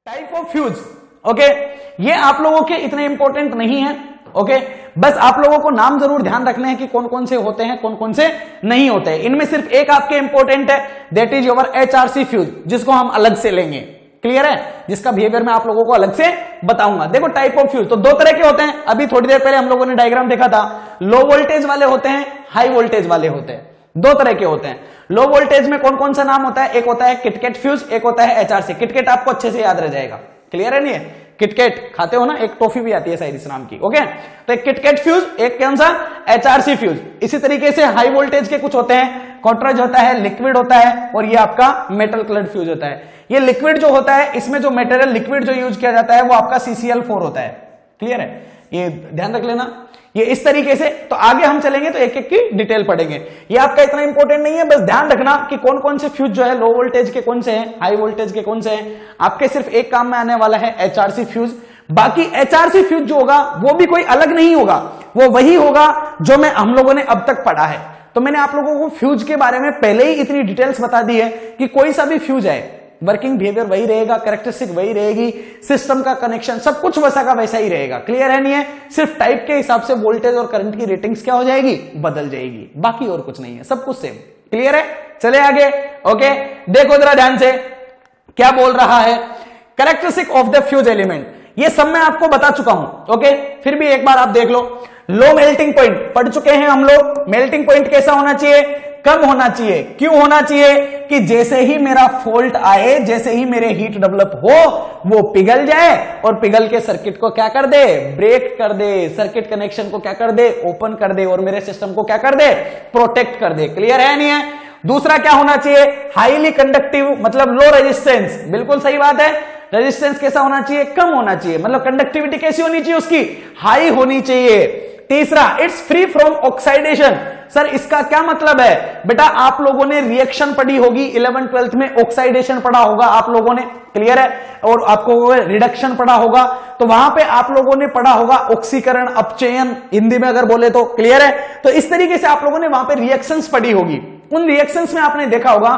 Type of fuse, okay, ये आप लोगों के इतने इंपॉर्टेंट नहीं है, ओके, बस आप लोगों को नाम जरूर ध्यान रखने हैं कि कौन कौन से होते हैं, कौन कौन से नहीं होते हैं। इनमें सिर्फ एक आपके इंपॉर्टेंट है, that is your HRC fuse, जिसको हम अलग से लेंगे, क्लियर है, जिसका बिहेवियर मैं आप लोगों को अलग से बताऊंगा। देखो टाइप ऑफ फ्यूज तो दो तरह के होते हैं, अभी थोड़ी देर पहले हम लोगों ने डायग्राम देखा था, लो वोल्टेज वाले होते हैं, हाई वोल्टेज वाले होते हैं, दो तरह के होते हैं। लो वोल्टेज में कौन कौन सा नाम होता है, एक होता है किटकैट फ्यूज, एक होता है HRC। किटकैट आपको अच्छे से याद रह जाएगा, क्लियर है नहीं है, किटकैट खाते हो ना, एक टॉफी भी आती है शायद इस नाम की, ओके, तो एक किटकैट फ्यूज, एक कौन सा HRC फ्यूज। इसी तरीके से हाई वोल्टेज के कुछ होते हैं, कॉटरेज होता है, लिक्विड होता है, और ये आपका मेटल कलर्ड फ्यूज होता है। ये लिक्विड जो होता है, इसमें जो मटेरियल लिक्विड जो यूज किया जाता है वो आपका CCl4 होता है, क्लियर है, ये ध्यान रख लेना। ये इस तरीके से, तो आगे हम चलेंगे तो एक एक की डिटेल पढ़ेंगे, ये आपका इतना इंपॉर्टेंट नहीं है, बस ध्यान रखना कि कौन कौन से फ्यूज जो है लो वोल्टेज के कौन से हैं, हाई वोल्टेज के कौन से हैं। आपके सिर्फ एक काम में आने वाला है HRC फ्यूज। बाकी HRC फ्यूज जो होगा वो भी कोई अलग नहीं होगा, वो वही होगा जो हम लोगों ने अब तक पढ़ा है। तो मैंने आप लोगों को फ्यूज के बारे में पहले ही इतनी डिटेल्स बता दी है कि कोई सा भी फ्यूज है, वर्किंग बिहेवियर वही रहेगा, कैरेक्टरिस्टिक वही रहेगी, सिस्टम का कनेक्शन सब कुछ वैसा का वैसा ही रहेगा, क्लियर है नहीं है, सिर्फ टाइप के हिसाब से वोल्टेज और करंट की रेटिंग्स क्या हो जाएगी, बदल जाएगी, बाकी और कुछ नहीं है, सब कुछ सेम, क्लियर है। चले आगे, ओके, देखो जरा ध्यान से क्या बोल रहा है, characteristic of the fuse element, ये सब मैं आपको बता चुका हूं, ओके, फिर भी एक बार आप देख लो। लो मेल्टिंग पॉइंट पढ़ चुके हैं हम लोग, मेल्टिंग पॉइंट कैसा होना चाहिए, कम होना चाहिए। क्यों होना चाहिए कि जैसे ही मेरा फॉल्ट आए, जैसे ही मेरे हीट डेवलप हो, वो पिघल जाए और पिघल के सर्किट को क्या कर दे, ब्रेक कर दे, सर्किट कनेक्शन को क्या कर दे, ओपन कर दे, और मेरे सिस्टम को क्या कर दे, प्रोटेक्ट कर दे, क्लियर है नहीं है। दूसरा क्या होना चाहिए, हाईली कंडक्टिव, मतलब लो रेजिस्टेंस, बिल्कुल सही बात है, रेजिस्टेंस कैसा होना चाहिए, कम होना चाहिए, मतलब कंडक्टिविटी कैसी होनी चाहिए उसकी, हाई होनी चाहिए। तीसरा, it's free from oxidation. Sir इसका क्या मतलब है, बेटा आप लोगों ने रिएक्शन पढ़ी होगी 11th-12th में, ऑक्साइडेशन पढ़ा होगा आप लोगों ने, क्लियर है, और आपको रिडक्शन पढ़ा होगा, तो वहां पे आप लोगों ने पढ़ा होगा ऑक्सीकरण, अपचयन, हिंदी में अगर बोले तो, क्लियर है। तो इस तरीके से आप लोगों ने वहां पे रिएक्शंस पढ़ी होगी, उन रिएक्शंस में आपने देखा होगा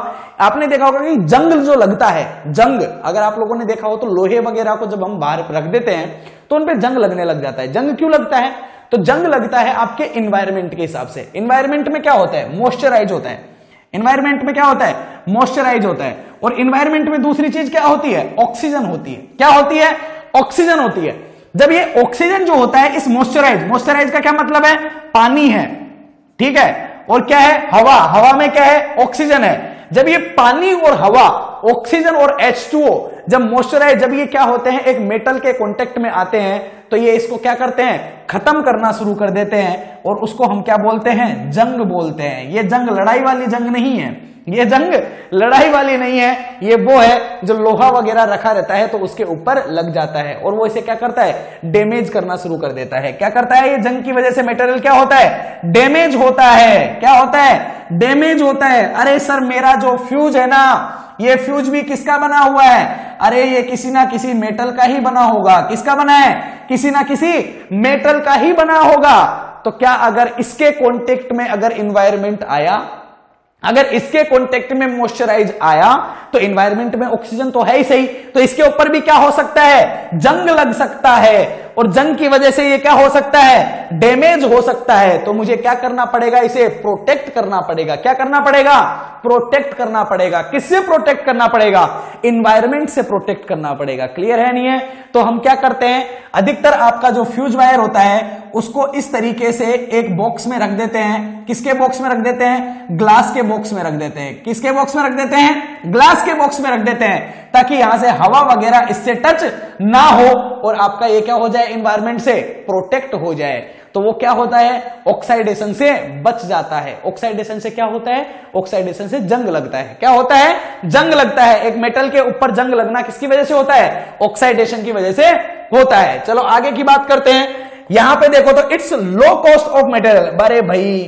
कि जंग जो लगता है, जंग अगर आप लोगों ने देखा हो तो लोहे वगैरह को जब हम बाहर रख देते हैं तो उन पे जंग लगने लग जाता है। जंग क्यों लगता है, तो जंग लगता है आपके इन्वायरमेंट के हिसाब से। इन्वायरमेंट में क्या होता है, मॉइस्चराइज होता है, इन्वायरमेंट में क्या होता है, मॉइस्चराइज होता है, और इन्वायरमेंट में दूसरी चीज क्या होती है, ऑक्सीजन होती है। क्या होती है, ऑक्सीजन होती है। जब ये ऑक्सीजन जो होता है, इस मॉइस्चराइज का क्या मतलब है, पानी है, ठीक है, और क्या है, हवा, हवा में क्या है, ऑक्सीजन है। जब ये पानी और हवा, ऑक्सीजन और H2O जब मॉइस्चराइज, जब ये क्या होते हैं, एक मेटल के कांटेक्ट में आते हैं, तो ये इसको क्या करते हैं, खत्म करना शुरू कर देते हैं, और उसको हम क्या बोलते हैं, जंग बोलते हैं। ये जंग लड़ाई वाली जंग नहीं है, ये जंग लड़ाई वाली नहीं है, ये वो है जो लोहा वगैरह रखा रहता है तो उसके ऊपर लग जाता है और वो इसे क्या करता है, डैमेज करना शुरू कर देता है। क्या करता है, ये जंग की वजह से मटेरियल क्या होता है, डैमेज होता है। क्या होता है, डैमेज होता है। अरे सर मेरा जो फ्यूज है ना, ये फ्यूज भी किसका बना हुआ है, अरे ये किसी ना किसी मेटल का ही बना होगा। किसका बना है, किसी ना किसी मेटल का ही बना होगा। तो क्या अगर इसके कांटेक्ट में अगर इन्वायरमेंट आया, अगर इसके कांटेक्ट में मॉइस्चराइज आया, तो एनवायरनमेंट में ऑक्सीजन तो है ही सही, तो इसके ऊपर भी क्या हो सकता है, जंग लग सकता है, और जंग की वजह से ये क्या हो सकता है, डैमेज हो सकता है। तो मुझे क्या करना पड़ेगा, इसे प्रोटेक्ट करना पड़ेगा। क्या करना पड़ेगा, प्रोटेक्ट करना पड़ेगा। किससे प्रोटेक्ट करना पड़ेगा, एनवायरनमेंट से प्रोटेक्ट करना पड़ेगा। क्लियर है नहीं है। तो हम क्या करते हैं, अधिकतर आपका जो फ्यूज वायर होता है उसको इस तरीके से एक बॉक्स में रख देते हैं। किसके बॉक्स में रख देते हैं, ग्लास के बॉक्स में रख देते हैं। किसके बॉक्स में रख देते हैं, ग्लास के बॉक्स में रख देते हैं, ताकि यहां से हवा वगैरह इससे टच ना हो और आपका ये क्या हो जाए, एनवायरनमेंट से प्रोटेक्ट हो जाए। तो वो क्या होता है, ऑक्साइडेशन से बच जाता है। ऑक्साइडेशन से क्या होता है, ऑक्साइडेशन से जंग लगता है। क्या होता है, जंग लगता है। एक मेटल के ऊपर जंग लगना किसकी वजह से होता है, ऑक्साइडेशन की वजह से होता है। चलो आगे की बात करते हैं। यहां पे देखो तो it's low cost of material. अरे भाई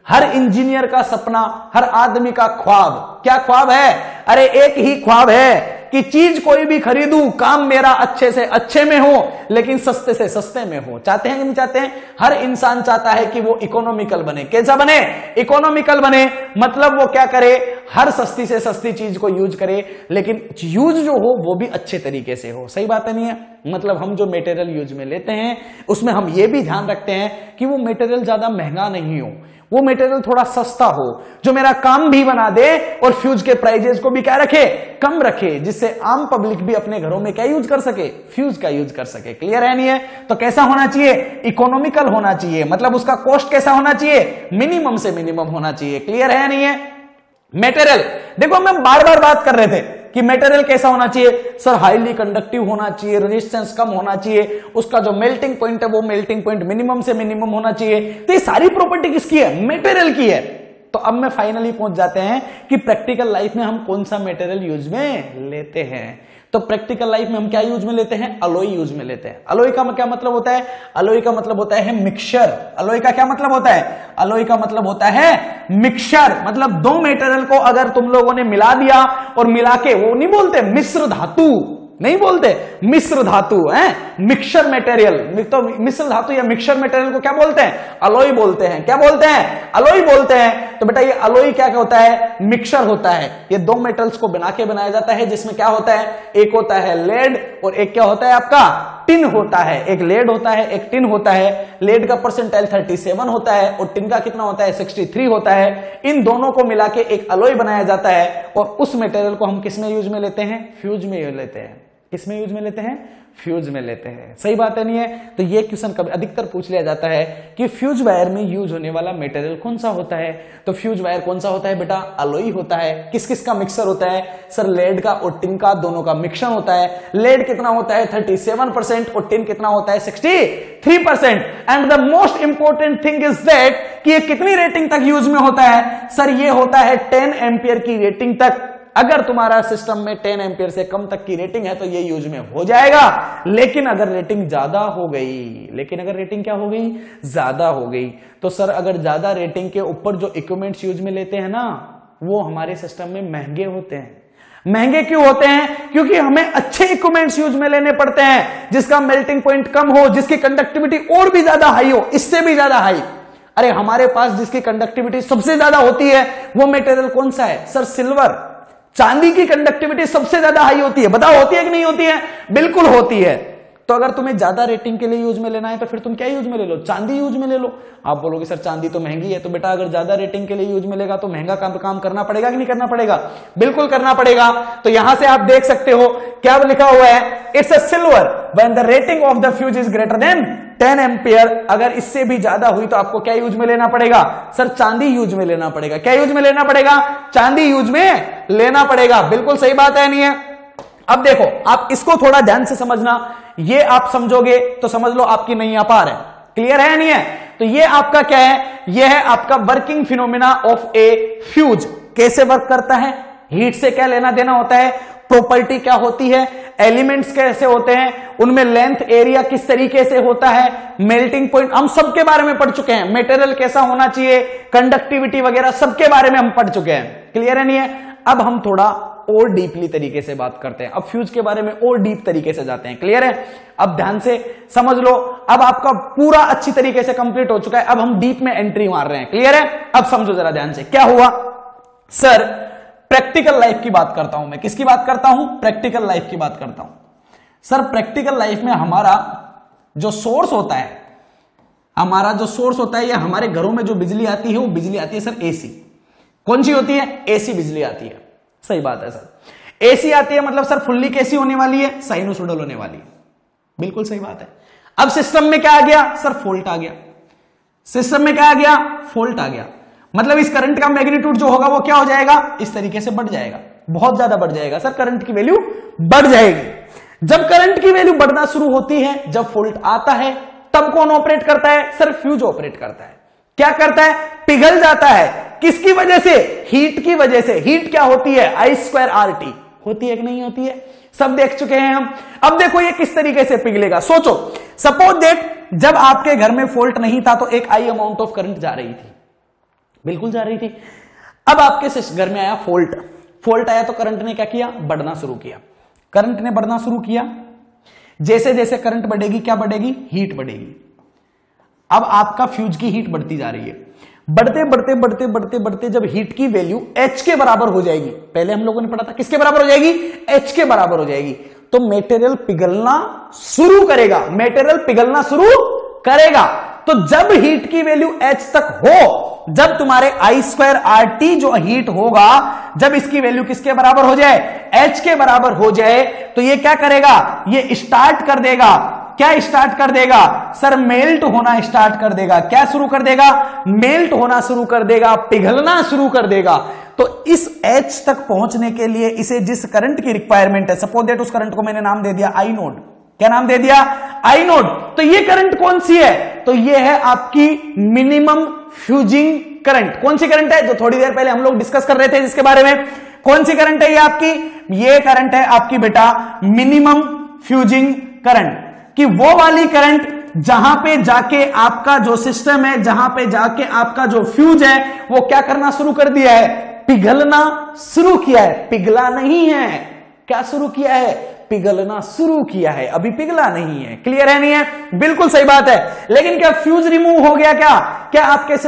हर इंजीनियर का सपना, हर आदमी का ख्वाब, क्या ख्वाब है? अरे एक ही ख्वाब है कि चीज कोई भी खरीदूं, काम मेरा अच्छे से अच्छे में हो, लेकिन सस्ते से सस्ते में हो। चाहते हैं कि नहीं चाहते हैं? हर इंसान चाहता है कि वो इकोनॉमिकल बने। कैसा बने? इकोनॉमिकल बने। मतलब वो क्या करे? हर सस्ती से सस्ती चीज को यूज करे, लेकिन यूज जो हो वो भी अच्छे तरीके से हो। सही बात है नहीं है? मतलब हम जो मटेरियल यूज में लेते हैं उसमें हम ये भी ध्यान रखते हैं कि वो मटेरियल ज्यादा महंगा नहीं हो, वो मटेरियल थोड़ा सस्ता हो, जो मेरा काम भी बना दे और फ्यूज के प्राइजेस को भी क्या रखे? कम रखे, जिससे आम पब्लिक भी अपने घरों में क्या यूज कर सके? फ्यूज का यूज कर सके। क्लियर है नहीं है? तो कैसा होना चाहिए? इकोनॉमिकल होना चाहिए। मतलब उसका कॉस्ट कैसा होना चाहिए? मिनिमम से मिनिमम होना चाहिए। क्लियर है नहीं है? मटेरियल देखो, हम बार बार बात कर रहे थे कि मटेरियल कैसा होना चाहिए? सर हाईली कंडक्टिव होना चाहिए, रेजिस्टेंस कम होना चाहिए, उसका जो मेल्टिंग पॉइंट है वो मेल्टिंग पॉइंट मिनिमम से मिनिमम होना चाहिए। तो ये सारी प्रॉपर्टी किसकी है? मटेरियल की है। तो अब मैं फाइनली पहुंच जाते हैं कि प्रैक्टिकल लाइफ में हम कौन सा मटेरियल यूज में लेते हैं। तो प्रैक्टिकल लाइफ में हम क्या यूज में लेते हैं? अलॉय यूज में लेते हैं। अलॉय का क्या मतलब होता है? अलॉय का मतलब होता है मिक्सचर। अलॉय का क्या मतलब होता है? अलॉय का मतलब होता है मिक्सचर। मतलब दो मटेरियल को अगर तुम लोगों ने मिला दिया और मिला के, वो नहीं बोलते मिश्र धातु, नहीं बोलते मिश्र धातु है, मिक्सचर मटेरियल। तो मिश्र धातु या मिक्सचर मटेरियल को क्या बोलते हैं? अलॉय बोलते हैं। क्या बोलते हैं? अलॉय बोलते हैं। तो बेटा ये अलॉय क्या होता है? मिक्सचर होता है। ये दो मेटल्स को बना के बनाया जाता है, जिसमें क्या होता है? एक होता है लेड और एक क्या होता है आपका? टिन होता है। एक लेड होता है, एक टिन होता है। लेड का परसेंटाइल 37 होता है और टिन का कितना होता है? 63 होता है। इन दोनों को मिला के एक अलॉय बनाया जाता है और उस मटेरियल को हम किस में यूज में लेते हैं? फ्यूज में यूज लेते हैं। किसमें यूज में लेते हैं? फ्यूज में लेते हैं। सही बात है नहीं है? तो ये क्वेश्चन कभी अधिकतर पूछ लिया जाता है कि फ्यूज वायर में यूज होने वाला मटेरियल कौन सा होता है? तो फ्यूज वायर कौन सा होता है बेटा? अलॉय होता है। किस किस का मिक्सर होता है? सर लेड का और टिन का दोनों का मिक्सर होता है। लेड कितना होता है? 37% और टिन कितना होता है? 63%। And the most important thing is that कि ये कितनी रेटिंग तक यूज में होता है? सर ये होता है 10 एम्पियर की रेटिंग तक। अगर तुम्हारा सिस्टम में 10 एम्पियर से कम तक की रेटिंग है तो ये यूज में हो जाएगा। लेकिन अगर रेटिंग ज्यादा हो गई, लेकिन अगर रेटिंग क्या हो गई? ज्यादा हो गई, तो सर अगर ज्यादा रेटिंग के ऊपर जो इक्विपमेंट्स यूज में लेते हैं ना, वो हमारे सिस्टम में महंगे होते हैं। महंगे क्यों होते हैं? क्योंकि हमें अच्छे इक्विपमेंट्स यूज में लेने पड़ते हैं, जिसका मेल्टिंग पॉइंट कम हो, जिसकी कंडक्टिविटी और भी ज्यादा हाई हो, इससे भी ज्यादा हाई। अरे हमारे पास जिसकी कंडक्टिविटी सबसे ज्यादा होती है वो मटेरियल कौन सा है? Sir silver. चांदी की कंडक्टिविटी सबसे ज्यादा हाई होती है। बताओ होती है कि नहीं होती है? बिल्कुल होती है। तो अगर तुम्हें ज्यादा रेटिंग के लिए यूज में लेना है तो फिर तुम क्या यूज में ले लो? चांदी यूज में ले लो। आप बोलोगे सर चांदी तो महंगी है। तो बेटा अगर ज्यादा रेटिंग के लिए यूज में लेगा तो महंगा काम करना पड़ेगा कि नहीं करना पड़ेगा? बिल्कुल करना पड़ेगा। तो यहां से आप देख सकते हो क्या लिखा हुआ है? It's a silver when the rating of the fuse is greater than 10 ampere. अगर इससे भी ज्यादा हुई तो आपको क्या यूज में लेना पड़ेगा? सर चांदी यूज में लेना पड़ेगा। क्या यूज में लेना पड़ेगा? चांदी यूज में लेना पड़ेगा। बिल्कुल सही बात है नहीं है? अब देखो आप इसको थोड़ा ध्यान से समझना, ये आप समझोगे तो समझ लो आपकी नैया पार है। क्लियर है नहीं है? तो ये आपका क्या है? ये है आपका working phenomena of a fuse. कैसे वर्क करता है? हीट से क्या लेना देना होता है? प्रॉपर्टी क्या होती है? एलिमेंट्स कैसे होते हैं? उनमें लेंथ एरिया किस तरीके से होता है? मेल्टिंग पॉइंट हम सबके बारे में पढ़ चुके हैं। मटेरियल कैसा होना चाहिए, कंडक्टिविटी वगैरह सबके बारे में हम पढ़ चुके हैं। क्लियर है नहीं है? अब हम थोड़ा और डीपली तरीके से बात करते हैं। अब फ्यूज के बारे में और डीप तरीके से जाते हैं। क्लियर है? अब ध्यान से समझ लो। अब आपका पूरा अच्छी तरीके से कंप्लीट हो चुका है। अब हम डीप में एंट्री मार रहे हैं। क्लियर है? अब समझो जरा ध्यान से क्या हुआ। सर प्रैक्टिकल लाइफ की बात करता हूं मैं। किसकी बात करता हूं? प्रैक्टिकल लाइफ की बात करता हूं। सर प्रैक्टिकल लाइफ में हमारा जो सोर्स होता है, हमारा जो सोर्स होता है, या हमारे घरों में जो बिजली आती है वो बिजली आती है सर एसी। कौन सी होती है? एसी बिजली आती है। सही बात है सर। एसी आती है मतलब सर फुल्ली कैसी होने वाली है? साइनोसॉइडल होने वाली है। बिल्कुल सही बात है। अब सिस्टम में क्या आ गया? सर फॉल्ट आ गया। सिस्टम में क्या आ गया? फॉल्ट आ गया। मतलब इस करंट का मैग्नीट्यूड जो होगा वो क्या हो जाएगा? इस तरीके से बढ़ जाएगा, बहुत ज्यादा बढ़ जाएगा। सर करंट की वैल्यू बढ़ जाएगी। जब करंट की वैल्यू बढ़ना शुरू होती है, जब फॉल्ट आता है, तब कौन ऑपरेट करता है? सर फ्यूज ऑपरेट करता है। क्या करता है? पिघल जाता है। किसकी वजह से? हीट की वजह से। हीट क्या होती है? I²RT होती है कि नहीं होती है? सब देख चुके हैं हम। अब देखो ये किस तरीके से पिघलेगा। सोचो सपोज दैट जब आपके घर में फॉल्ट नहीं था तो एक I अमाउंट ऑफ करंट जा रही थी। बिल्कुल जा रही थी। अब आपके घर में आया फॉल्ट, फॉल्ट आया तो करंट ने क्या किया, बढ़ना शुरू किया। करंट ने बढ़ना शुरू किया, जैसे जैसे करंट बढ़ेगी क्या बढ़ेगी, हीट बढ़ेगी। अब आपका फ्यूज की हीट बढ़ती जा रही है, बढ़ते बढ़ते बढ़ते बढ़ते बढ़ते जब हीट की वैल्यू H के बराबर हो जाएगी, पहले हम लोगों ने पढ़ा था किसके बराबर हो जाएगी, H के बराबर हो जाएगी, तो मेटेरियल पिघलना शुरू करेगा, मेटेरियल पिघलना शुरू करेगा। तो जब हीट की वैल्यू H तक हो, जब तुम्हारे I2RT जो हीट होगा, जब इसकी वैल्यू किसके बराबर हो जाए, H के बराबर हो जाए, तो ये क्या करेगा, ये स्टार्ट कर देगा, क्या स्टार्ट कर देगा सर, मेल्ट होना स्टार्ट कर देगा। क्या शुरू कर देगा, मेल्ट होना शुरू कर देगा, पिघलना शुरू कर देगा। तो इस H तक पहुंचने के लिए इसे जिस करंट की रिक्वायरमेंट है, सपोज दैट उस करंट को मैंने नाम दे दिया आई नोड, क्या नाम दे दिया, आई नोड। तो ये करंट कौन सी है, तो ये है आपकी मिनिमम फ्यूजिंग करंट। कौन सी करंट है, जो थोड़ी देर पहले हम लोग डिस्कस कर रहे थे जिसके बारे में, कौन सी करंट है ये आपकी, ये करंट है आपकी बेटा मिनिमम फ्यूजिंग करंट, कि वो वाली करंट जहां पे जाके आपका जो सिस्टम है, जहां पे जाके आपका जो फ्यूज है वो क्या करना शुरू कर दिया है, पिघलना शुरू किया है, पिघला नहीं है, क्या शुरू किया है, पिघलना शुरू किया है, अभी पिघला नहीं है। क्लियर है नहीं है, बिल्कुल सही बात है। लेकिन क्या फ्यूज रिमूव हो गया, क्या आपके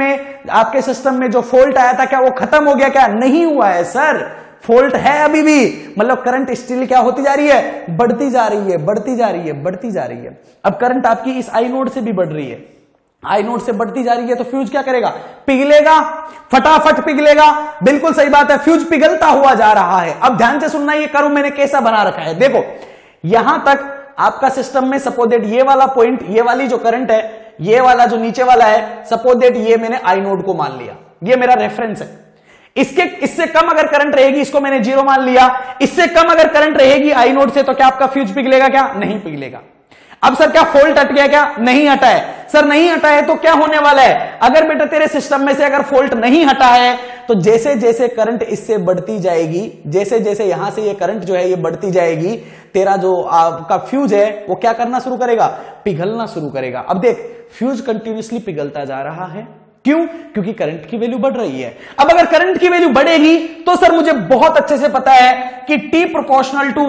सिस्टम में जो फॉल्ट आया था क्या वो खत्म हो गया, क्या नहीं हुआ है सर, फॉल्ट है अभी भी, मतलब करंट स्टिल क्या होती जा रही है, बढ़ती जा रही है, बढ़ती जा रही है, बढ़ती जा रही है। अब करंट आपकी इस आई नोड से भी बढ़ रही है, आई नोड से बढ़ती जा रही है, तो फ्यूज क्या करेगा, पिघलेगा, फटाफट पिघलेगा। बिल्कुल सही बात है, फ्यूज पिघलता हुआ जा रहा है। अब ध्यान से सुनना, ये कर्व मैंने कैसा बना रखा है, देखो यहां तक आपका सिस्टम में सपोज दैट ये वाला पॉइंट, ये वाली जो करंट है, ये वाला जो नीचे वाला है, सपोज दैट ये मैंने आई नोड को मान लिया, ये मेरा रेफरेंस है। इससे कम अगर करंट रहेगी, इसको मैंने 0 मान लिया, इससे कम अगर करंट रहेगी आई नोड से, तो क्या आपका फ्यूज पिघलेगा, क्या नहीं पिघलेगा। अब सर क्या फॉल्ट हट गया, क्या नहीं हटा है, सर नहीं हटा है, तो क्या होने वाला है, अगर बेटा तेरे सिस्टम में से अगर फॉल्ट नहीं हटा है, तो जैसे जैसे करंट इससे बढ़ती जाएगी, जैसे जैसे यहां से ये करंट जो है ये बढ़ती जाएगी, तेरा जो आपका फ्यूज है वो क्या करना शुरू करेगा, पिघलना शुरू करेगा। अब देख फ्यूज कंटिन्यूअसली पिघलता जा रहा है, क्यों, क्योंकि करंट की वैल्यू बढ़ रही है। अब अगर करंट की वैल्यू बढ़ेगी तो सर मुझे बहुत अच्छे से पता है कि T प्रोपोर्शनल टू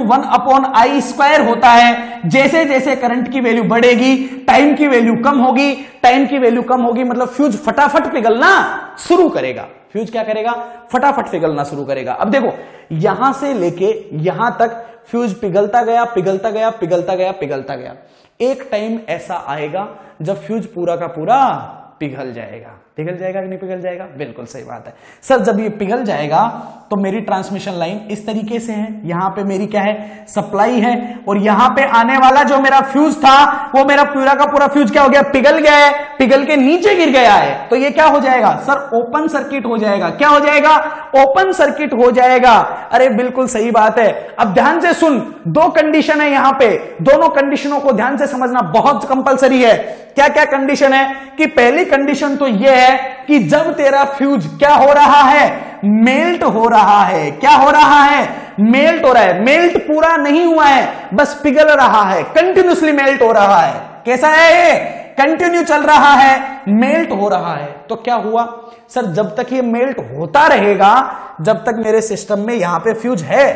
1/I² होता है। जैसे जैसे करंट की वैल्यू बढ़ेगी, टाइम की वैल्यू कम होगी, टाइम की वैल्यू कम होगी, मतलब फ्यूज फटाफट पिघलना शुरू करेगा। फ्यूज क्या करेगा, फटाफट पिघलना शुरू करेगा। अब देखो यहां से लेके यहां तक फ्यूज पिघलता गया, पिघलता गया, पिघलता गया, पिघलता गया। एक टाइम ऐसा आएगा जब फ्यूज पूरा का पूरा पिघल जाएगा। पिघल जाएगा कि नहीं पिघल जाएगा, बिल्कुल सही बात है सर। जब ये पिघल जाएगा तो मेरी ट्रांसमिशन लाइन इस तरीके से है, यहां पे मेरी क्या है, सप्लाई है, और यहां पे आने वाला जो मेरा फ्यूज था वो मेरा पूरा का पूरा फ्यूज क्या हो गया, पिघल गया है, पिघल के नीचे गिर गया है। तो ये क्या हो जाएगा सर, ओपन सर्किट हो जाएगा। क्या हो जाएगा, ओपन सर्किट हो जाएगा। अरे बिल्कुल सही बात है। अब ध्यान से सुन, दो कंडीशन है यहां पे, दोनों कंडीशनों को ध्यान से समझना बहुत कंपलसरी है। क्या क्या कंडीशन है, कि पहली कंडीशन तो यह है कि जब तेरा फ्यूज क्या हो रहा है, मेल्ट हो रहा है। क्या हो रहा है, मेल्ट हो रहा है। मेल्ट पूरा नहीं हुआ है, बस पिघल रहा है, कंटिन्यूअसली मेल्ट हो रहा है। कैसा है ये, कंटिन्यू चल रहा है, मेल्ट हो रहा है। तो क्या हुआ सर, जब तक ये मेल्ट होता रहेगा, जब तक मेरे सिस्टम में यहां पे फ्यूज है,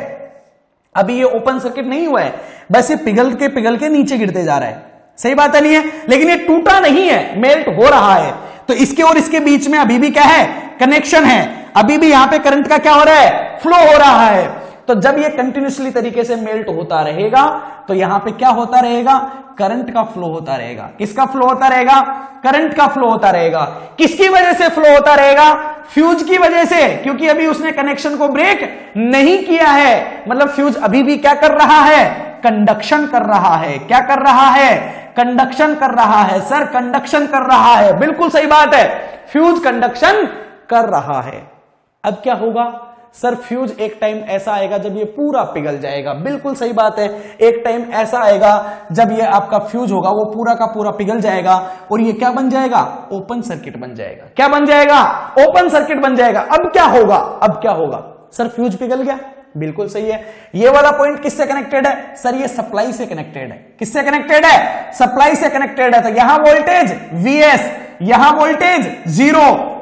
अभी ये ओपन सर्किट नहीं हुआ है, बस ये पिघल के नीचे गिरते जा रहा है। सही बात है नहीं है, लेकिन ये टूटा नहीं है, मेल्ट हो रहा है। तो इसके और इसके बीच में अभी भी क्या है, कनेक्शन है। अभी भी यहां पे करंट का क्या हो रहा है, फ्लो हो रहा है। तो जब ये कंटिन्यूअसली तरीके से मेल्ट होता रहेगा, तो यहां पे क्या होता रहेगा, करंट का फ्लो होता रहेगा। किसका फ्लो होता रहेगा, करंट का फ्लो होता रहेगा। किसकी वजह से फ्लो होता रहेगा, फ्यूज की वजह से, क्योंकि अभी उसने कनेक्शन को ब्रेक नहीं किया है। मतलब फ्यूज अभी भी क्या कर रहा है, कंडक्शन कर रहा है। क्या कर रहा है, कंडक्शन कर रहा है। सर कंडक्शन कर रहा है, बिल्कुल सही बात है, फ्यूज कंडक्शन कर रहा है। अब क्या होगा सर, फ्यूज एक टाइम ऐसा आएगा जब ये पूरा पिघल जाएगा। बिल्कुल सही बात है, एक टाइम ऐसा आएगा जब ये आपका फ्यूज होगा वो पूरा का पूरा पिघल जाएगा, और ये क्या बन जाएगा, ओपन सर्किट बन जाएगा। क्या बन जाएगा, ओपन सर्किट बन जाएगा। अब क्या होगा, अब क्या होगा सर, फ्यूज पिघल गया, बिल्कुल सही है। ये वाला पॉइंट किससे कनेक्टेड है सर, ये सप्लाई से कनेक्टेड है। किससे कनेक्टेड है, सप्लाई से कनेक्टेड है। तो यहां वोल्टेज Vs, यहां वोल्टेज 0,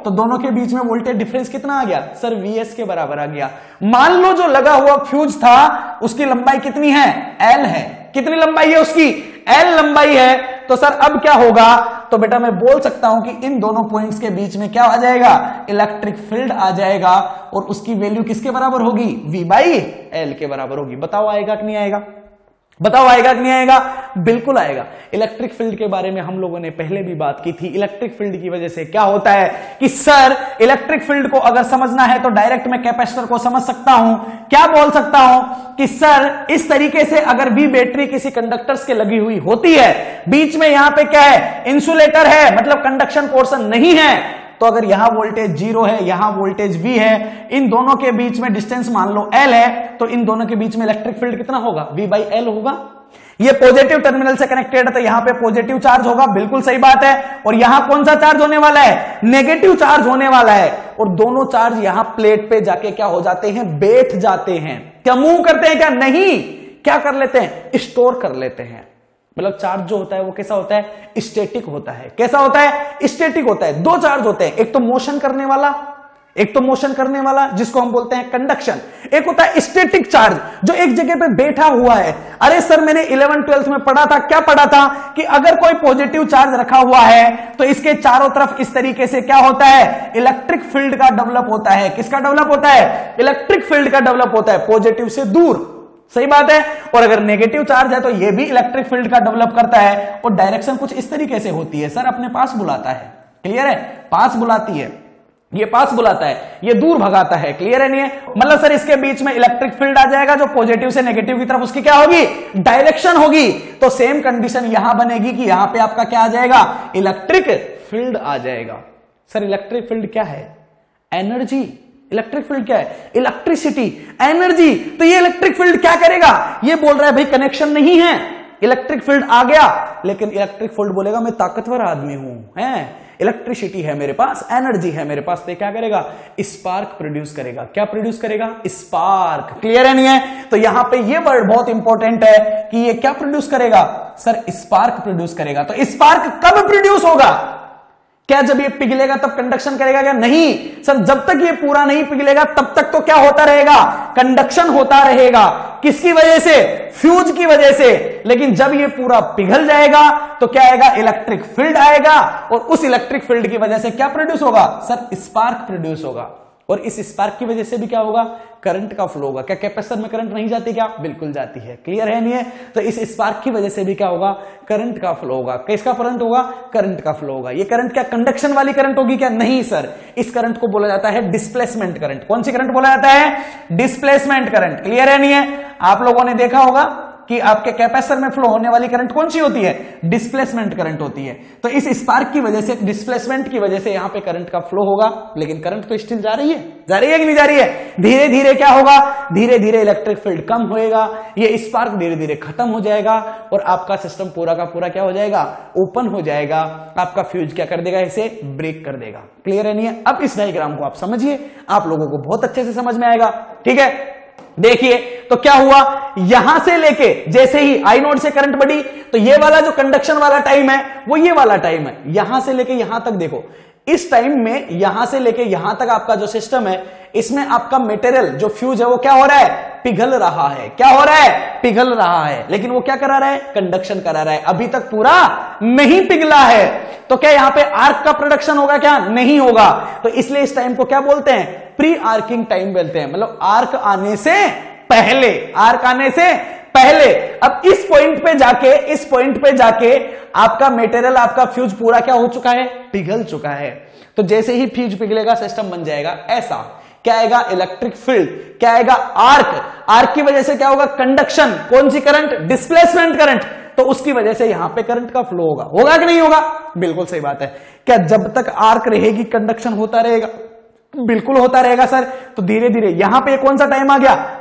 तो दोनों के बीच में वोल्टेज डिफरेंस कितना आ गया सर, Vs के बराबर आ गया। मान लो जो लगा हुआ फ्यूज था उसकी लंबाई कितनी है, L है। कितनी लंबाई है उसकी, L लंबाई है। तो सर अब क्या होगा, तो बेटा मैं बोल सकता हूं कि इन दोनों पॉइंट्स के बीच में क्या आ जाएगा, इलेक्ट्रिक फील्ड आ जाएगा, और उसकी वैल्यू किसके बराबर होगी, V/L के बराबर होगी। बताओ आएगा कि नहीं आएगा, बताओ आएगा कि नहीं आएगा, बिल्कुल आएगा। इलेक्ट्रिक फील्ड के बारे में हम लोगों ने पहले भी बात की थी। इलेक्ट्रिक फील्ड की वजह से क्या होता है कि सर इलेक्ट्रिक फील्ड को अगर समझना है तो डायरेक्ट मैं कैपेसिटर को समझ सकता हूं। क्या बोल सकता हूं कि सर इस तरीके से अगर V बैटरी किसी कंडक्टर्स के लगी हुई होती है, बीच में यहां पे क्या है, इंसुलेटर है, मतलब कंडक्शन पोर्शन नहीं है, तो अगर यहां वोल्टेज 0 है, यहां वोल्टेज V है, इन दोनों के बीच में डिस्टेंस मान लो L है, तो इन दोनों के बीच में इलेक्ट्रिक फील्ड कितना होगा, V/L होगा। ये पॉजिटिव टर्मिनल से कनेक्टेड है तो यहां पे पॉजिटिव चार्ज होगा, बिल्कुल सही बात है। और यहां कौन सा चार्ज होने वाला है, नेगेटिव चार्ज होने वाला है। और दोनों चार्ज यहां प्लेट पे जाके क्या हो जाते हैं, बैठ जाते हैं। क्या मूव करते हैं, क्या नहीं, क्या कर लेते हैं, स्टोर कर लेते हैं। मतलब चार्ज जो होता है वो कैसा होता है, स्टैटिक होता है। कैसा होता है, स्टैटिक होता है। दो चार्ज होते हैं, एक तो मोशन करने वाला, एक तो मोशन करने वाला जिसको हम बोलते हैं कंडक्शन, एक होता है स्टैटिक चार्ज जो एक जगह पे बैठा हुआ है। अरे सर मैंने 11th-12th में पढ़ा था, क्या पढ़ा था कि अगर कोई पॉजिटिव चार्ज रखा हुआ है तो इसके चारों तरफ इस तरीके से क्या होता है, इलेक्ट्रिक फील्ड का डेवलप होता है। किसका डेवलप होता है, इलेक्ट्रिक फील्ड का डेवलप होता है, पॉजिटिव से दूर। सही बात है। और अगर नेगेटिव चार्ज है तो यह भी इलेक्ट्रिक फील्ड का डेवलप करता है, और डायरेक्शन कुछ इस तरीके से होती है, सर अपने पास बुलाता है। क्लियर है, पास बुलाती है, ये पास बुलाता है, ये दूर भगाता है। क्लियर है नहीं है, मतलब सर इसके बीच में इलेक्ट्रिक फील्ड आ जाएगा जो पॉजिटिव से नेगेटिव की तरफ उसकी क्या होगी, डायरेक्शन होगी। तो सेम कंडीशन यहां बनेगी कि यहां पे आपका क्या आ जाएगा, इलेक्ट्रिक फील्ड आ जाएगा। सर इलेक्ट्रिक फील्ड क्या है, एनर्जी। इलेक्ट्रिक फील्ड क्या है, इलेक्ट्रिसिटी, एनर्जी। तो ये इलेक्ट्रिक फील्ड क्या करेगा, ये बोल रहा है भाई कनेक्शन नहीं है, इलेक्ट्रिक फील्ड आ गया, लेकिन इलेक्ट्रिक फील्ड बोलेगा मैं ताकतवर आदमी हूं, है इलेक्ट्रिसिटी है मेरे पास, एनर्जी है मेरे पास, तो क्या करेगा, स्पार्क प्रोड्यूस करेगा। क्या प्रोड्यूस करेगा, स्पार्क। क्लियर है नहीं है, तो यहां पे ये वर्ड बहुत इंपॉर्टेंट है कि ये क्या प्रोड्यूस करेगा, सर स्पार्क प्रोड्यूस करेगा। तो स्पार्क कब प्रोड्यूस होगा, क्या जब ये पिघलेगा तब कंडक्शन करेगा, क्या नहीं सर, जब तक ये पूरा नहीं पिघलेगा तब तक तो क्या होता रहेगा, कंडक्शन होता रहेगा। किसकी वजह से, फ्यूज की वजह से। लेकिन जब ये पूरा पिघल जाएगा तो क्या आएगा, इलेक्ट्रिक फील्ड आएगा, और उस इलेक्ट्रिक फील्ड की वजह से क्या प्रोड्यूस होगा, सर स्पार्क प्रोड्यूस होगा। और इस स्पार्क की वजह से भी क्या होगा, करंट का फ्लो होगा। क्या कैपेसिटर में करंट नहीं जाती, क्या बिल्कुल जाती है। क्लियर है नहीं है, तो इस स्पार्क की वजह से भी क्या होगा, करंट का फ्लो होगा। किसका करंट होगा, करंट का फ्लो होगा। ये करंट क्या कंडक्शन वाली करंट होगी, क्या नहीं सर, इस करंट को बोला जाता है डिस्प्लेसमेंट करंट। कौन सी करंट बोला जाता है, डिस्प्लेसमेंट करंट। क्लियर है नहीं है, आप लोगों ने देखा होगा कि आपके कैपेसिटर में फ्लो होने वाली करंट कौन सी होती है, डिस्प्लेसमेंट करंट होती है। तो इस स्पार्क की वजह से, डिस्प्लेसमेंट की वजह से यहां पे करंट का फ्लो होगा, लेकिन करंट तो स्टिल जा रही है, जा रही है कि नहीं जा रही है। धीरे धीरे क्या होगा, धीरे धीरे इलेक्ट्रिक फील्ड कम होएगा, ये स्पार्क धीरे धीरे खत्म हो जाएगा, और आपका सिस्टम पूरा का पूरा क्या हो जाएगा, ओपन हो जाएगा। आपका फ्यूज क्या कर देगा, इसे ब्रेक कर देगा। क्लियर है नहीं है, अब इस डायग्राम को आप समझिए, आप लोगों को बहुत अच्छे से समझ में आएगा। ठीक है, देखिए तो क्या हुआ, यहां से लेके जैसे ही आई नोड से करंट बढ़ी तो ये वाला जो कंडक्शन वाला टाइम है वो ये वाला टाइम है। यहां से लेके यहां तक देखो, इस टाइम में यहां से लेके यहां तक आपका जो सिस्टम है, इसमें आपका मटेरियल जो फ्यूज है वो क्या हो रहा है, पिघल रहा है। क्या हो रहा है, पिघल रहा है। लेकिन वो क्या करा रहा है, कंडक्शन करा रहा है, अभी तक पूरा नहीं पिघला है। तो क्या यहां पे आर्क का प्रोडक्शन होगा, क्या नहीं होगा। तो इसलिए इस टाइम को क्या बोलते हैं, प्री आर्किंग टाइम बोलते हैं, मतलब आर्क आने से पहले, आर्क आने से पहले। अब इस पॉइंट पे जाके, इस पॉइंट पे जाके आपका मटेरियल, आपका फ्यूज पूरा क्या हो चुका है, पिघल चुका है। तो जैसे ही फ्यूज पिघलेगा सिस्टम बन जाएगा ऐसा। क्या आएगा, इलेक्ट्रिक फील्ड। क्या आएगा, आर्क। आर्क की वजह से क्या होगा, कंडक्शन। कौन सी करंट, डिस्प्लेसमेंट करंट। तो उसकी वजह से यहां पे करंट का फ्लो होगा। होगा कि नहीं होगा, बिल्कुल सही बात है। क्या जब तक आर्क रहेगी कंडक्शन होता रहेगा, बिल्कुल होता रहेगा सर। तो धीरे धीरे यहां पे कौन सा टाइम आ गया,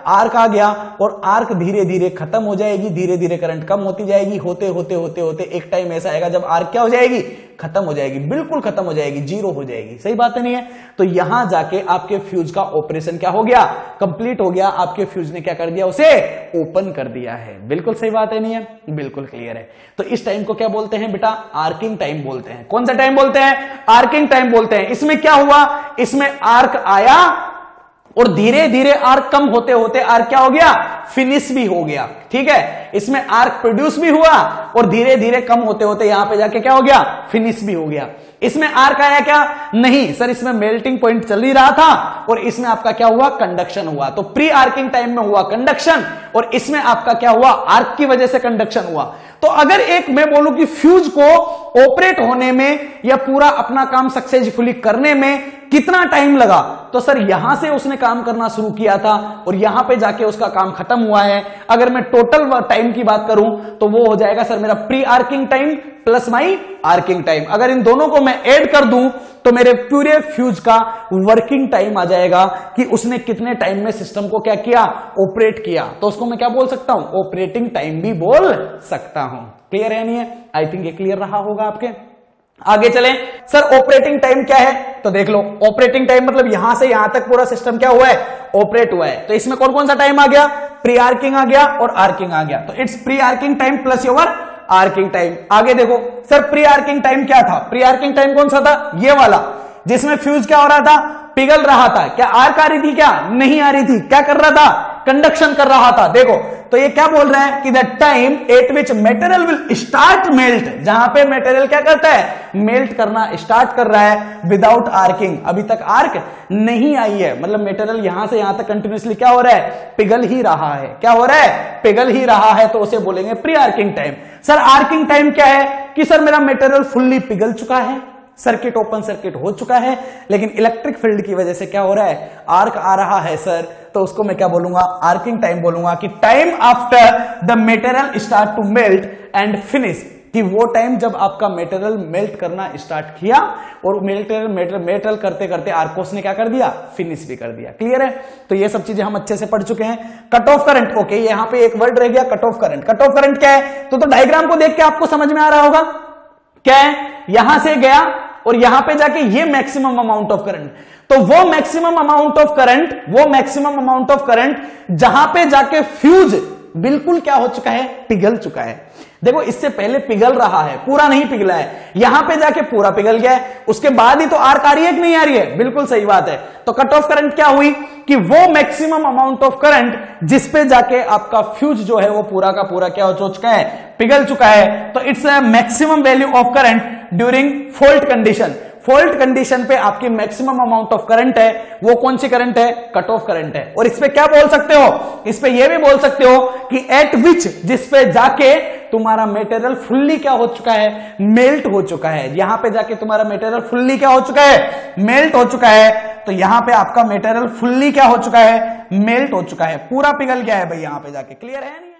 आर्क आ गया और आर्क धीरे धीरे खत्म हो जाएगी, धीरे धीरे करंट कम होती जाएगी, होते होते होते होते एक टाइम ऐसा आएगा जब आर्क क्या हो जाएगी, खत्म हो जाएगी, बिल्कुल खत्म हो जाएगी, जीरो हो जाएगी। सही बात है नहीं है? तो यहां जाके आपके फ्यूज का ऑपरेशन क्या हो गया, कंप्लीट हो गया, आपके फ्यूज ने क्या कर दिया, उसे ओपन कर दिया है। बिल्कुल सही बात है नहीं है? बिल्कुल क्लियर है। तो इस टाइम को क्या बोलते हैं बेटा, आर्किंग टाइम बोलते हैं। कौन सा टाइम बोलते हैं, आर्किंग टाइम बोलते हैं। इसमें क्या हुआ, इसमें आर्क आया और धीरे धीरे आर्क कम होते होते आर्क क्या हो गया, फिनिश भी हो गया। ठीक है, इसमें आर्क प्रोड्यूस भी हुआ और धीरे धीरे कम होते होते यहां पे जाके क्या हो गया, फिनिश भी हो गया। इसमें आर्क आया क्या, नहीं सर, इसमें मेल्टिंग पॉइंट चल ही रहा था और इसमें आपका क्या हुआ, कंडक्शन हुआ। तो प्री आर्किंग टाइम में हुआ कंडक्शन और इसमें आपका क्या हुआ, आर्क की वजह से कंडक्शन हुआ। तो अगर एक मैं बोलूं कि फ्यूज को ऑपरेट होने में या पूरा अपना काम सक्सेसफुली करने में कितना टाइम लगा, तो सर यहां से उसने काम करना शुरू किया था और यहां पे जाके उसका काम खत्म हुआ है। अगर मैं टोटल टाइम की बात करूं तो वो हो जाएगा सर मेरा pre arcing time plus my arcing time. अगर इन दोनों को मैं ऐड कर दूं तो मेरे पूरे फ्यूज का वर्किंग टाइम आ जाएगा कि उसने कितने टाइम में सिस्टम को क्या किया, ऑपरेट किया। तो उसको मैं क्या बोल सकता हूं, ऑपरेटिंग टाइम भी बोल सकता हूं। क्लियर है नहीं है? आई थिंक ये क्लियर रहा होगा आपके। आगे चलें, सर ऑपरेटिंग टाइम क्या है, तो देख लो ऑपरेटिंग टाइम मतलब यहां से यहां तक पूरा सिस्टम क्या हुआ है, ऑपरेट हुआ है। तो इसमें कौन कौन सा टाइम आ गया, प्री आर्किंग आ गया और आर्किंग आ गया। तो it's pre arcing time plus your arcing time. आगे देखो सर प्री आर्किंग टाइम क्या था, प्री आर्किंग टाइम कौन सा था, ये वाला जिसमें फ्यूज क्या हो रहा था, पिघल रहा था। क्या आर्क आ रही थी, क्या नहीं आ रही थी, क्या कर रहा था, कंडक्शन कर रहा था। देखो तो ये क्या बोल रहा है कि the time at which material will start melt, जहां पे मटेरियल क्या करता है, मेल्ट करना स्टार्ट कर रहा है विदाउट आर्किंग। अभी तक आर्क नहीं आई है, मतलब मटेरियल यहां से यहां तक कंटिन्यूसली क्या हो रहा है, पिघल ही रहा है। क्या हो रहा है, पिघल ही रहा है, तो उसे बोलेंगे pre arcing time. Sir arcing time क्या है कि सर मेरा मटेरियल फुल्ली पिघल चुका है, सर्किट ओपन सर्किट हो चुका है, लेकिन इलेक्ट्रिक फील्ड की वजह से क्या हो रहा है, आर्क आ रहा है सर। तो उसको मैं क्या बोलूंगा, आर्किंग टाइम बोलूंगा कि time after the material start to melt and finish, कि वो टाइम जब आपका मटेरियल मेल्ट करना स्टार्ट किया और मेटेरियल करते करते आर्कोस ने क्या कर दिया, फिनिश भी कर दिया। क्लियर है? तो ये सब चीजें हम अच्छे से पढ़ चुके हैं। कट ऑफ करंट, ओके, यहां पे एक वर्ड रह गया, cut off current. Cut off current क्या है, तो डायग्राम को देख के आपको समझ में आ रहा होगा क्या है, यहां से गया और यहां पे जाके ये मैक्सिमम अमाउंट ऑफ करंट। तो वो मैक्सिमम अमाउंट ऑफ करंट जहां पे जाके फ्यूज बिल्कुल क्या हो चुका है, पिघल चुका है। देखो इससे पहले पिघल रहा है, पूरा नहीं पिघला है, यहां पे जाके पूरा पिघल गया है, उसके बाद ही तो आर्क आ रही है कि नहीं आ रही है, बिल्कुल सही बात है। तो कट ऑफ करंट क्या हुई कि वो मैक्सिमम अमाउंट ऑफ करंट जिस पे जाके आपका फ्यूज जो है वो पूरा का पूरा क्या हो चुका है, पिघल चुका है। तो it's a maximum value of current during fault condition. Fault condition पे आपकी मैक्सिमम अमाउंट ऑफ करंट है, वो कौन सी करंट है, कट ऑफ करंट है। और इस पे क्या बोल सकते हो, इस पे ये भी बोल सकते हो कि एट विच, जिस पे जाके तुम्हारा मटेरियल फुल्ली क्या हो चुका है, मेल्ट हो चुका है। यहां पे जाके तुम्हारा मटेरियल फुल्ली क्या हो चुका है, मेल्ट हो चुका है। तो यहां पे आपका मटेरियल फुल्ली क्या हो चुका है, मेल्ट हो चुका है, पूरा पिघल गया है भाई यहां पे जाके। क्लियर है नहीं?